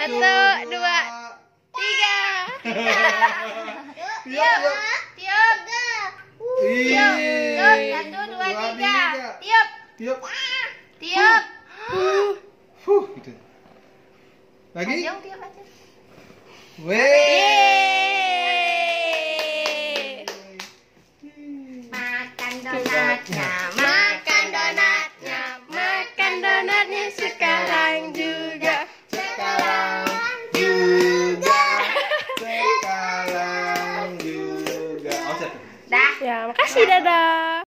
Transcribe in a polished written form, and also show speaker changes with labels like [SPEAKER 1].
[SPEAKER 1] 1, 2, 3. Tiup. Tiup. Tiup. 1, 2, 3. Tiup.
[SPEAKER 2] Tiup.
[SPEAKER 1] Tiup.
[SPEAKER 2] Gitu. Lagi?
[SPEAKER 1] Tiup aja.
[SPEAKER 2] Weh.
[SPEAKER 1] Makan donatnya.